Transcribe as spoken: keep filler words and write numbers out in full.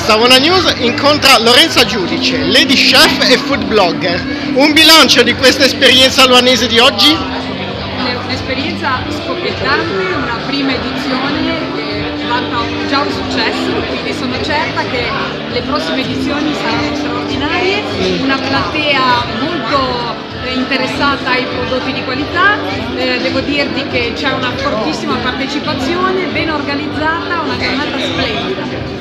Savona News incontra Lorenza Giudice, lady chef e food blogger. Un bilancio di questa esperienza albanese di oggi? Un'esperienza scoppiettante, una prima edizione che vanta già un successo, quindi sono certa che le prossime edizioni saranno straordinarie, una platea molto interessata ai prodotti di qualità, eh, devo dirti che c'è una fortissima partecipazione, ben organizzata, una giornata splendida.